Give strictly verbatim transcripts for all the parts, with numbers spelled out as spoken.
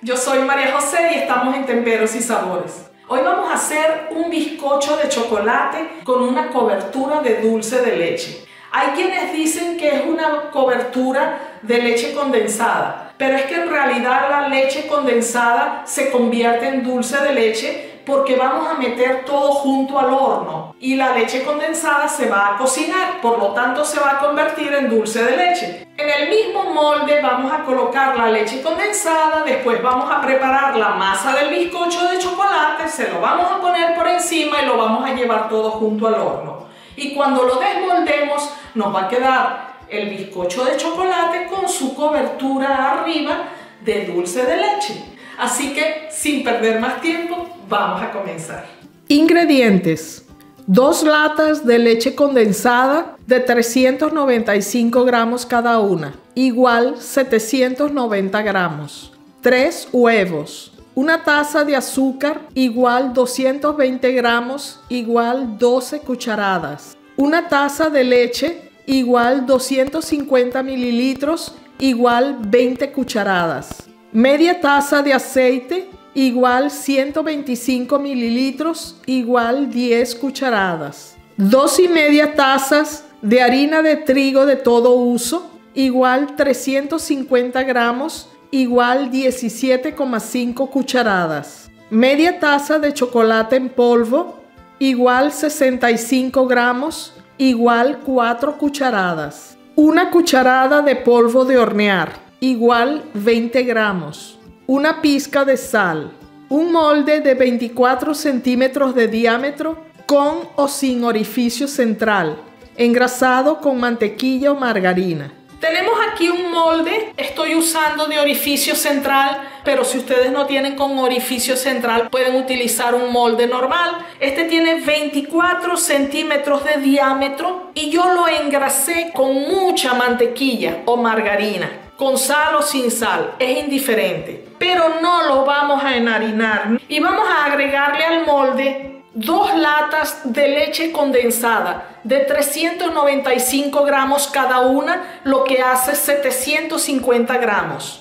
Yo soy María José y estamos en Temperos y Sabores. Hoy vamos a hacer un bizcocho de chocolate con una cobertura de dulce de leche. Hay quienes dicen que es una cobertura de leche condensada, pero es que en realidad la leche condensada se convierte en dulce de leche porque vamos a meter todo junto al horno y la leche condensada se va a cocinar, por lo tanto se va a convertir en dulce de leche. En el mismo molde vamos a colocar la leche condensada, después vamos a preparar la masa del bizcocho de chocolate, se lo vamos a poner por encima y lo vamos a llevar todo junto al horno. Y cuando lo desmoldemos nos va a quedar el bizcocho de chocolate con su cobertura arriba de dulce de leche. Así que, sin perder más tiempo, vamos a comenzar. Ingredientes: dos latas de leche condensada de trescientos noventa y cinco gramos cada una, igual setecientos noventa gramos. tres huevos. Una taza de azúcar, igual doscientos veinte gramos, igual doce cucharadas. Una taza de leche, igual doscientos cincuenta mililitros, igual veinte cucharadas. Media taza de aceite, igual ciento veinticinco mililitros, igual diez cucharadas. Dos y media tazas de harina de trigo de todo uso, igual trescientos cincuenta gramos, igual diecisiete coma cinco cucharadas. Media taza de chocolate en polvo, igual sesenta y cinco gramos, igual cuatro cucharadas. Una cucharada de polvo de hornear, igual veinte gramos. Una pizca de sal. Un molde de veinticuatro centímetros de diámetro con o sin orificio central, engrasado con mantequilla o margarina. Tenemos aquí un molde, estoy usando de orificio central, pero si ustedes no tienen con orificio central pueden utilizar un molde normal. Este tiene veinticuatro centímetros de diámetro y yo lo engrasé con mucha mantequilla o margarina. Con sal o sin sal, es indiferente, pero no lo vamos a enharinar. Y vamos a agregarle al molde dos latas de leche condensada de trescientos noventa y cinco gramos cada una, lo que hace setecientos cincuenta gramos.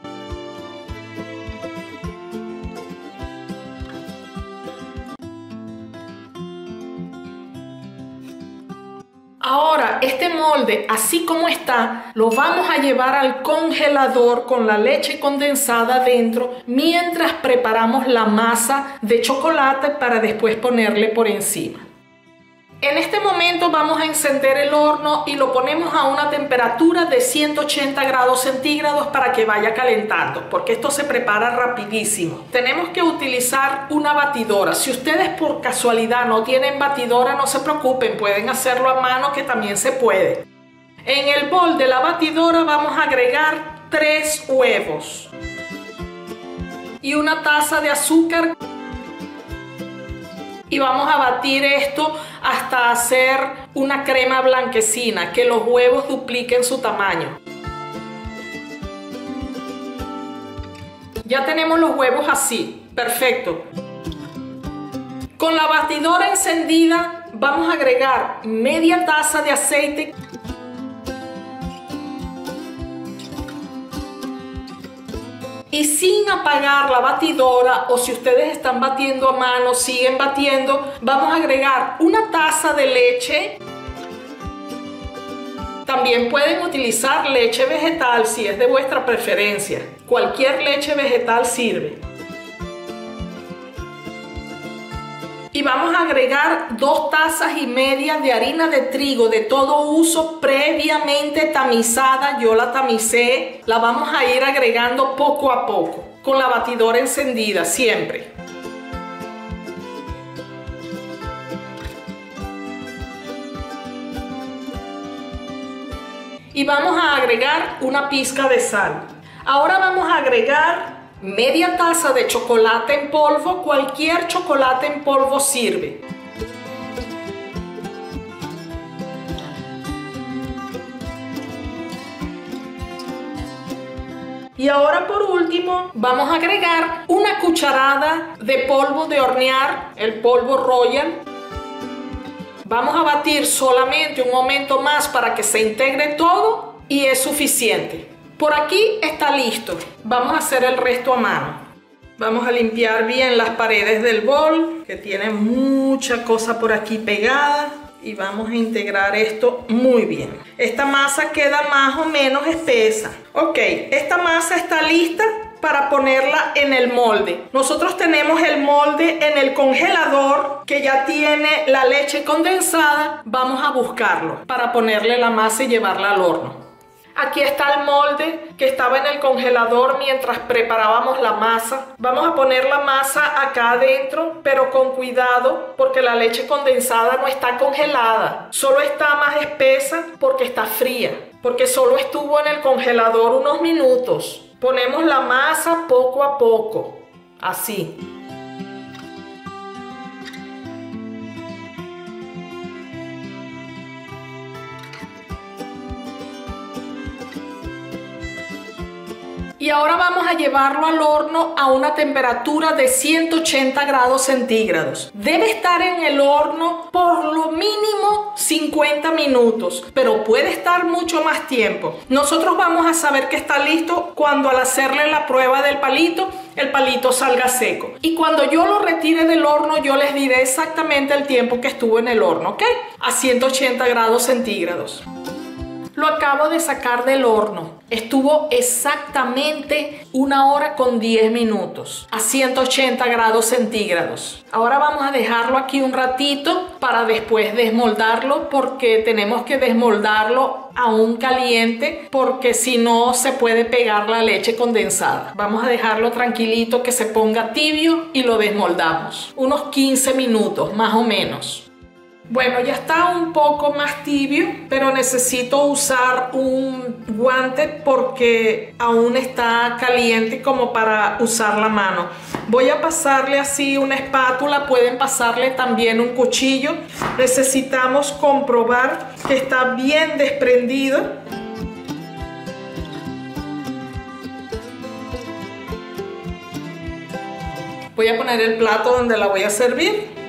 Ahora, este molde, así como está, lo vamos a llevar al congelador con la leche condensada dentro mientras preparamos la masa de chocolate para después ponerle por encima. En este momento vamos a encender el horno y lo ponemos a una temperatura de ciento ochenta grados centígrados para que vaya calentando, porque esto se prepara rapidísimo. Tenemos que utilizar una batidora. Si ustedes por casualidad no tienen batidora, no se preocupen, pueden hacerlo a mano, que también se puede. En el bol de la batidora vamos a agregar tres huevos y una taza de azúcar. Y vamos a batir esto hasta hacer una crema blanquecina, que los huevos dupliquen su tamaño. Ya tenemos los huevos así, perfecto. Con la batidora encendida vamos a agregar media taza de aceite. Y sin apagar la batidora, o si ustedes están batiendo a mano, siguen batiendo, vamos a agregar una taza de leche. También pueden utilizar leche vegetal si es de vuestra preferencia. Cualquier leche vegetal sirve. Y vamos a agregar dos tazas y media de harina de trigo de todo uso previamente tamizada. Yo la tamicé. La vamos a ir agregando poco a poco con la batidora encendida siempre. Y vamos a agregar una pizca de sal. Ahora vamos a agregar media taza de chocolate en polvo. Cualquier chocolate en polvo sirve. Y ahora por último vamos a agregar una cucharada de polvo de hornear, el polvo Royal. Vamos a batir solamente un momento más para que se integre todo y es suficiente. Por aquí está listo. Vamos a hacer el resto a mano. Vamos a limpiar bien las paredes del bol, que tiene mucha cosa por aquí pegada. Y vamos a integrar esto muy bien. Esta masa queda más o menos espesa. Ok, esta masa está lista para ponerla en el molde. Nosotros tenemos el molde en el congelador que ya tiene la leche condensada. Vamos a buscarlo para ponerle la masa y llevarla al horno. Aquí está el molde que estaba en el congelador mientras preparábamos la masa. Vamos a poner la masa acá adentro, pero con cuidado porque la leche condensada no está congelada. Solo está más espesa porque está fría, porque solo estuvo en el congelador unos minutos. Ponemos la masa poco a poco, así. Y ahora vamos a llevarlo al horno a una temperatura de ciento ochenta grados centígrados. Debe estar en el horno por lo mínimo cincuenta minutos, pero puede estar mucho más tiempo. Nosotros vamos a saber que está listo cuando al hacerle la prueba del palito, el palito salga seco. Y cuando yo lo retire del horno, yo les diré exactamente el tiempo que estuvo en el horno, ¿ok? A ciento ochenta grados centígrados. Lo acabo de sacar del horno. Estuvo exactamente una hora con diez minutos a ciento ochenta grados centígrados. Ahora vamos a dejarlo aquí un ratito para después desmoldarlo, porque tenemos que desmoldarlo aún caliente, porque si no se puede pegar la leche condensada. Vamos a dejarlo tranquilito que se ponga tibio y lo desmoldamos. Unos quince minutos más o menos. Bueno, ya está un poco más tibio, pero necesito usar un guante porque aún está caliente como para usar la mano. Voy a pasarle así una espátula, pueden pasarle también un cuchillo. Necesitamos comprobar que está bien desprendido. Voy a poner el plato donde la voy a servir.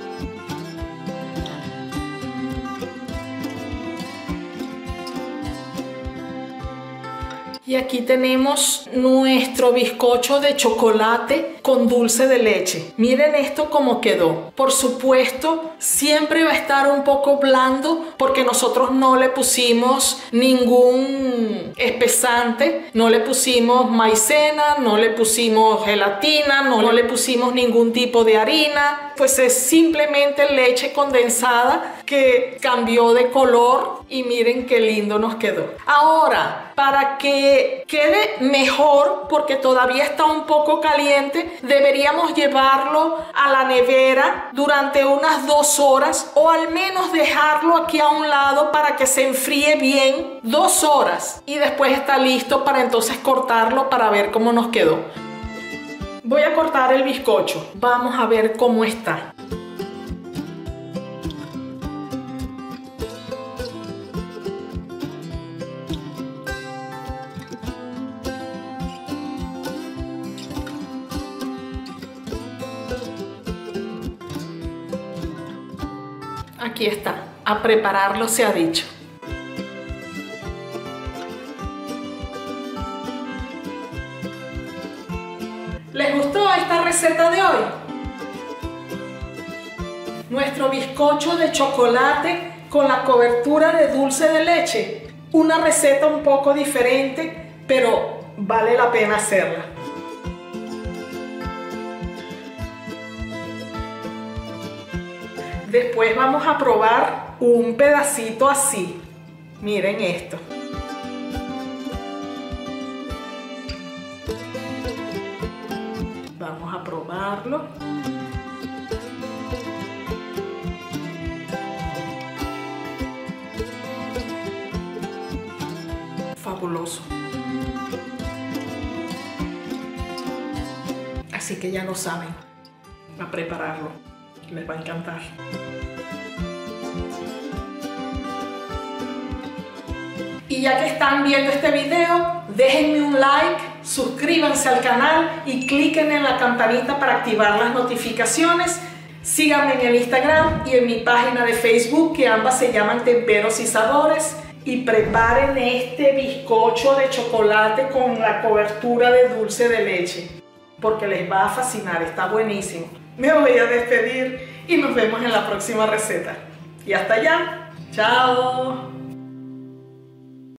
Y aquí tenemos nuestro bizcocho de chocolate con dulce de leche. Miren esto cómo quedó. Por supuesto, siempre va a estar un poco blando porque nosotros no le pusimos ningún espesante, no le pusimos maicena, no le pusimos gelatina, no, no le pusimos ningún tipo de harina. Pues es simplemente leche condensada que cambió de color y miren qué lindo nos quedó. Ahora, para que quede mejor, porque todavía está un poco caliente, deberíamos llevarlo a la nevera durante unas dos horas o al menos dejarlo aquí a un lado para que se enfríe bien dos horas y después está listo para entonces cortarlo para ver cómo nos quedó. Voy a cortar el bizcocho. Vamos a ver cómo está. Aquí está, a prepararlo se ha dicho. ¿Les gustó esta receta de hoy? Nuestro bizcocho de chocolate con la cobertura de dulce de leche. Una receta un poco diferente, pero vale la pena hacerla. Después vamos a probar un pedacito así. Miren esto. Vamos a probarlo. Fabuloso. Así que ya lo saben, a prepararlo. Les va a encantar. Y ya que están viendo este video, déjenme un like, suscríbanse al canal y cliquen en la campanita para activar las notificaciones. Síganme en el Instagram y en mi página de Facebook, que ambas se llaman Temperos y Sabores. y preparen este bizcocho de chocolate con la cobertura de dulce de leche, porque les va a fascinar, está buenísimo. Me voy a despedir y nos vemos en la próxima receta. Y hasta allá, chao.